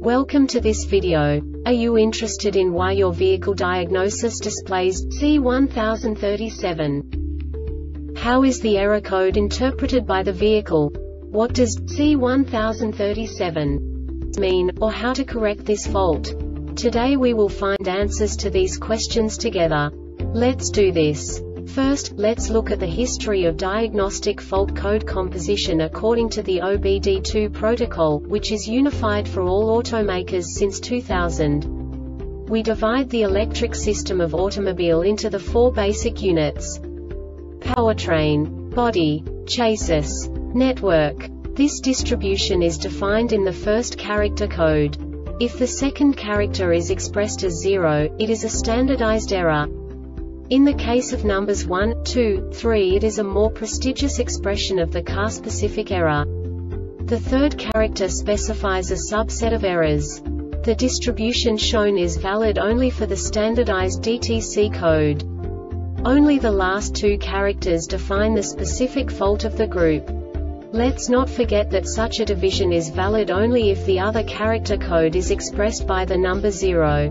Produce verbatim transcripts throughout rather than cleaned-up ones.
Welcome to this video. Are you interested in why your vehicle diagnosis displays C one thousand thirty-seven? How is the error code interpreted by the vehicle? What does C one thousand thirty-seven mean, or how to correct this fault? Today we will find answers to these questions together. Let's do this. First, let's look at the history of diagnostic fault code composition according to the O B D two protocol, which is unified for all automakers since two thousand. We divide the electric system of automobile into the four basic units: powertrain, body, chassis, network. This distribution is defined in the first character code. If the second character is expressed as zero, it is a standardized error. In the case of numbers one, two, three, it is a more prestigious expression of the car-specific error. The third character specifies a subset of errors. The distribution shown is valid only for the standardized D T C code. Only the last two characters define the specific fault of the group. Let's not forget that such a division is valid only if the other character code is expressed by the number zero.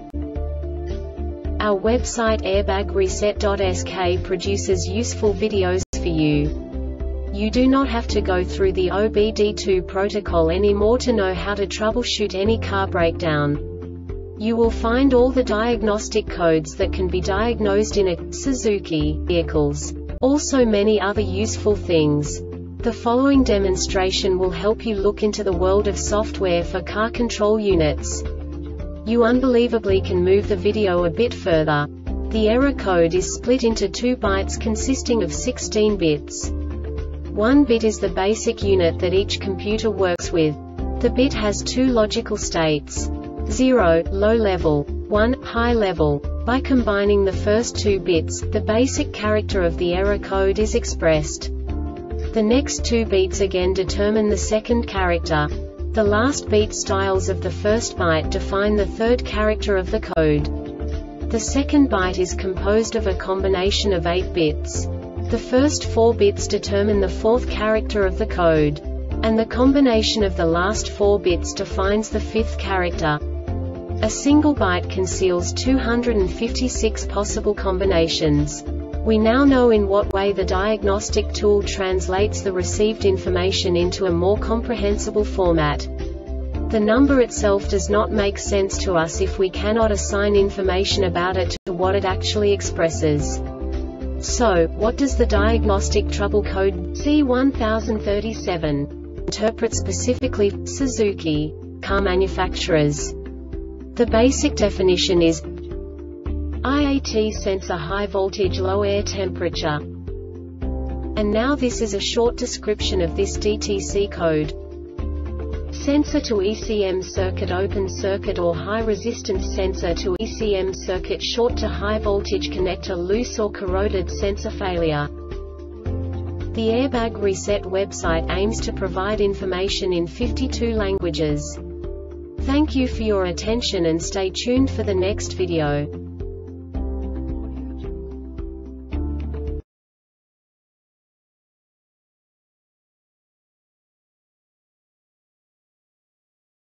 Our website airbag reset dot S K produces useful videos for you. You do not have to go through the O B D two protocol anymore to know how to troubleshoot any car breakdown. You will find all the diagnostic codes that can be diagnosed in a Suzuki vehicles. Also many other useful things. The following demonstration will help you look into the world of software for car control units. You unbelievably can move the video a bit further. The error code is split into two bytes consisting of sixteen bits. One bit is the basic unit that each computer works with. The bit has two logical states: zero, low level, one, high level. By combining the first two bits, the basic character of the error code is expressed. The next two beats again determine the second character. The last beat styles of the first byte define the third character of the code. The second byte is composed of a combination of eight bits. The first four bits determine the fourth character of the code. And the combination of the last four bits defines the fifth character. A single byte conceals two hundred fifty-six possible combinations. We now know in what way the diagnostic tool translates the received information into a more comprehensible format. The number itself does not make sense to us if we cannot assign information about it to what it actually expresses. So, what does the diagnostic trouble code C one thousand thirty-seven interpret specifically for Suzuki car manufacturers? The basic definition is I A T sensor high voltage low air temperature. And now this is a short description of this D T C code. Sensor to E C M circuit open circuit or high resistance sensor to E C M circuit short to high voltage connector loose or corroded sensor failure. The Airbag Reset website aims to provide information in fifty-two languages. Thank you for your attention and stay tuned for the next video.